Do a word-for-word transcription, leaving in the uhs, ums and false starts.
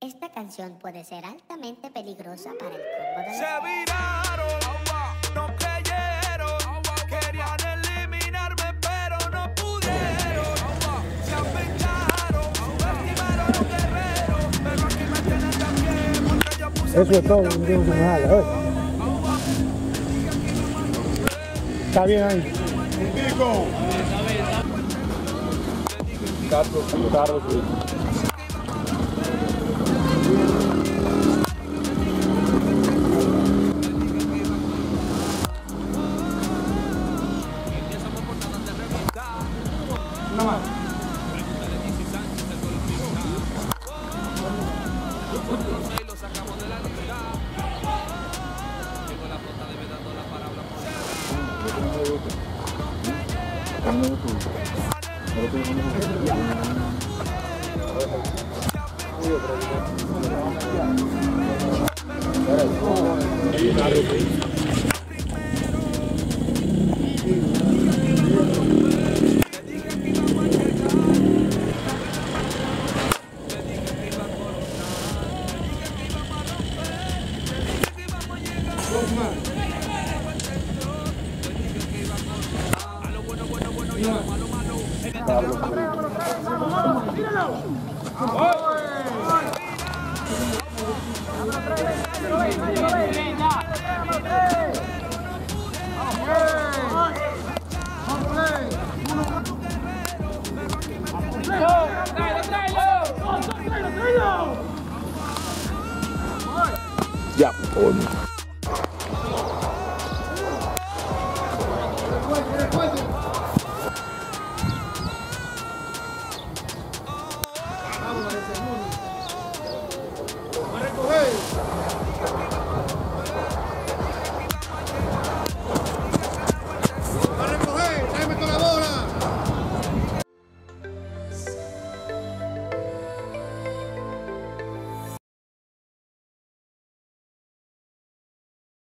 Esta canción puede ser altamente peligrosa para el combo de los... Se viraron, no creyeron, querían eliminarme pero no pudieron. Se apecharon, lastimaron los guerreros, pero aquí me tienen también porque yo puse... Eso es todo, no tengo que nada, ¿eh? Está bien ahí. Pico. Carlos, Carlos. Una más. Lo sacamos de la liga. Tengo la flota de dando la palabra Ya, coño.